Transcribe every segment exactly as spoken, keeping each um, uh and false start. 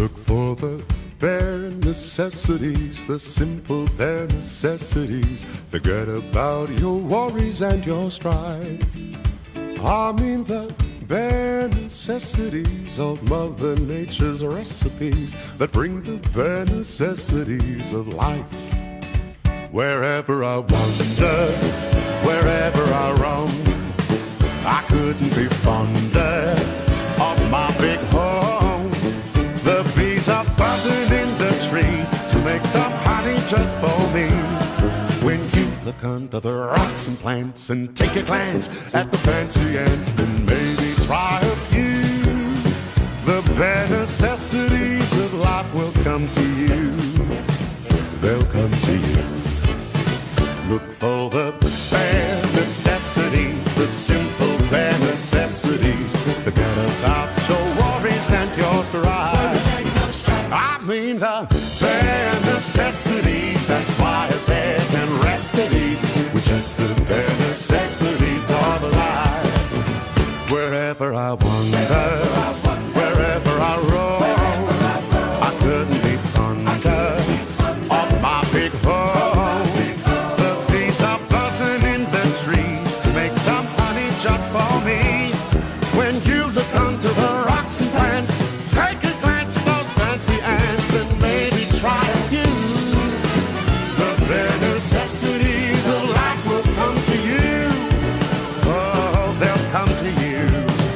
Look for the bare necessities, the simple bare necessities. Forget about your worries and your strife. I mean the bare necessities of Mother Nature's recipes that bring the bare necessities of life. Wherever I wander, wherever I roam, I couldn't be fonder of my big home. The bees are buzzing in the tree to make some honey just for me. When you look under the rocks and plants and take a glance at the fancy ants, then maybe try a few. The bare necessities of life will come to you. They'll come to you. Look for the bare necessities, the simple bare necessities. Forget about your worries and your strife. I mean the bare necessities. That's why a bed can rest at ease with just the bare necessities of life. Wherever I wander, wherever I roam, I couldn't be fonder of my big home. The bees are buzzing in the trees to make some honey just for me. When you look under the rocks and plants, take a glance at those fancy ants and maybe try a few. The bare necessities of life will come to you. Oh, they'll come to you.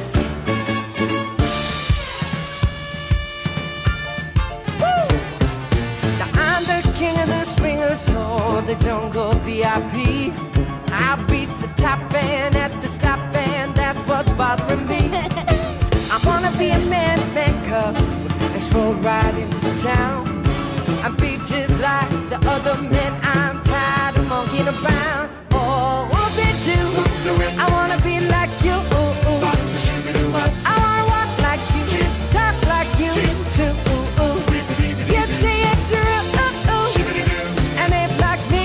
Woo! Now I'm the king of the swingers, so the jungle V I P. I'll reach the top and at the stop, and that's what's bothering me. I wanna be a man maker and stroll right into town. I'm beaches like the other men. I'm tired of monkeying around. Oh, what they do? I wanna be like you. I wanna walk like you, talk like you too. You see it's true, and they like me.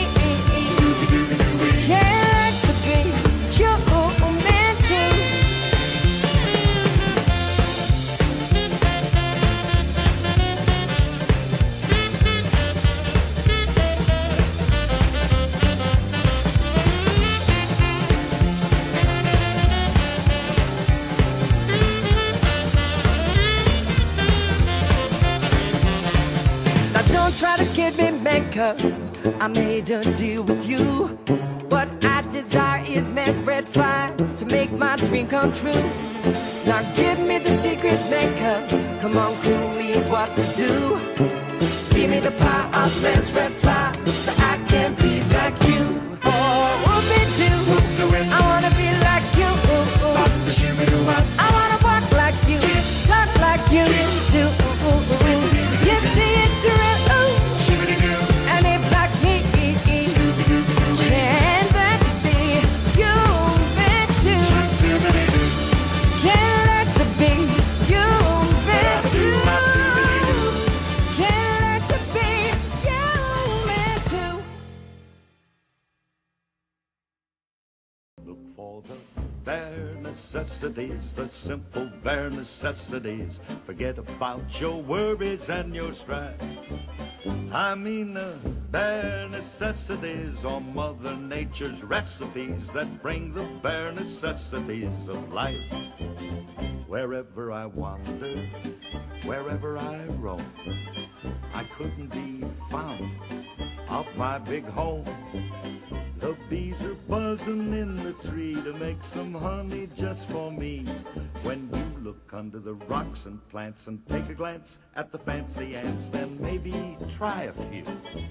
Can't to be human too. Don't try to kid me, maker. I made a deal with you. What I desire is man's red fire to make my dream come true. Now give me the secret, maker. Come on, clue me what to do. Give me the power of man's red fire so I can be like you. Oh, what they do? I wanna be like you. I wanna walk like you, talk like you too. You see it's true. And if like me, can that be human too? Can that to be human too? Can that to be human too? Look for the bare necessities, the simple bare necessities. Forget about your worries and your strife. I mean the bare necessities are Mother Nature's recipes that bring the bare necessities of life. Wherever I wander, wherever I roam, I couldn't be found of my big home. The bees are buzzing in the tree to make some honey just for me. When you look under the rocks and plants and take a glance at the fancy ants, then maybe try a few.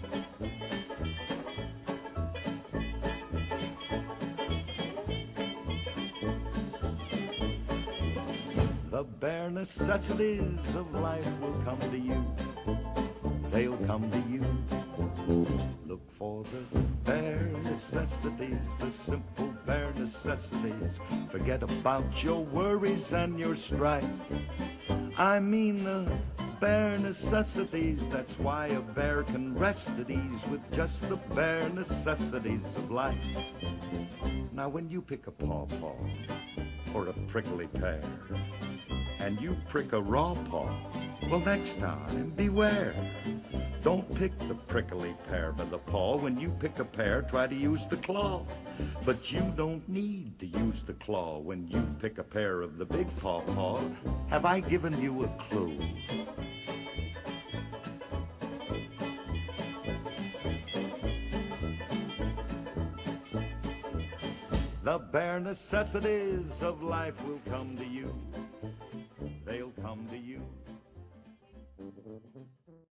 The bare necessities of life will come to you. They'll come to you. Look for the bare necessities, the simple bare necessities. Forget about your worries and your strife. I mean the bare necessities. That's why a bear can rest at ease with just the bare necessities of life. Now when you pick a pawpaw or a prickly pear and you prick a raw paw, well, next time beware. Don't pick the prickly pear by the paw. When you pick a pear, try to use the claw. But you don't need to use the claw when you pick a pear of the big pawpaw. Have I given you a clue? The bare necessities of life will come to you. They'll come to you.